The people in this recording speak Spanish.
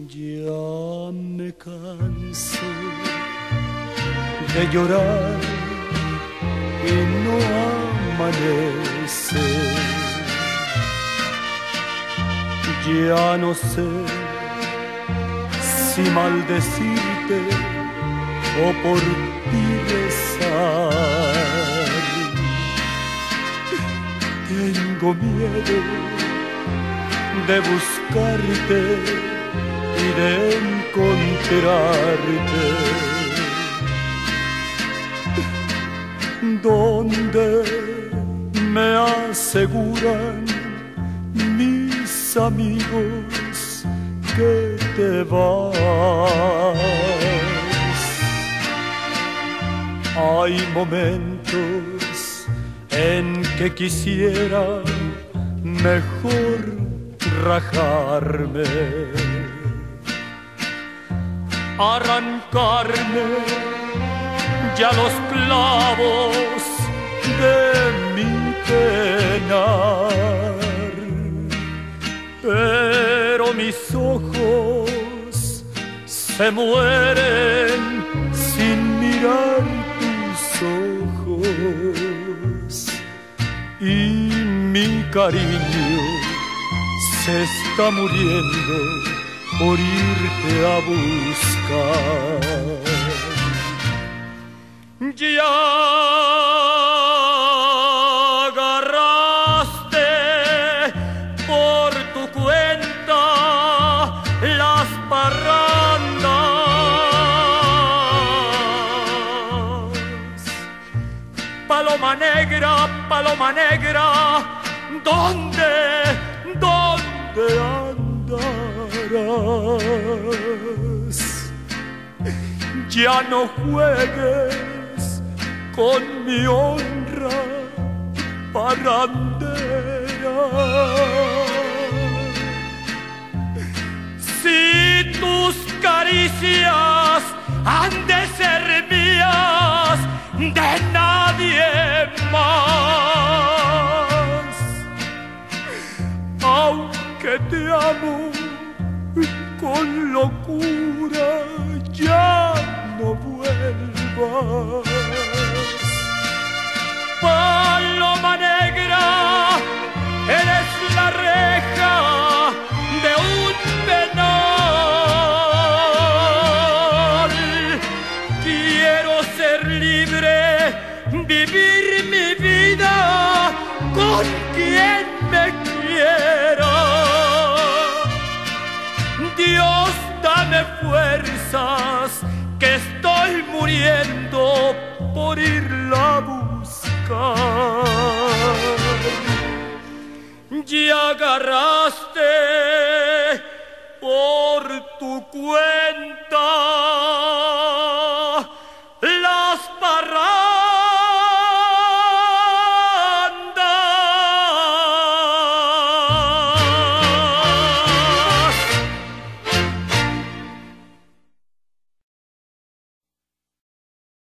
Ya me canso de llorar y no amanece. Ya no sé si maldecirte o por ti rezar. Tengo miedo de buscarte y de encontrarte donde me aseguran mis amigos que te vas. Hay momentos en que quisiera mejor rajarme, arrancarme ya los clavos de mi penar, pero mis ojos se mueren sin mirar tus ojos y mi cariño se está muriendo por irte a buscar. Ya agarraste por tu cuenta las parrandas. Paloma negra, ¿dónde andarás? Ya no juegues con mi honra parrandera. Si tus caricias han de ser mías, de nadie más. Aunque te amo con locura, ya no vuelvas. Paloma negra, eres la reja de un penal. Quiero ser libre, vivir mi vida con quien me quiera. Dios, dame fuerzas, que estoy muriendo por irla a buscar. Ya agarraste por tu cuerpo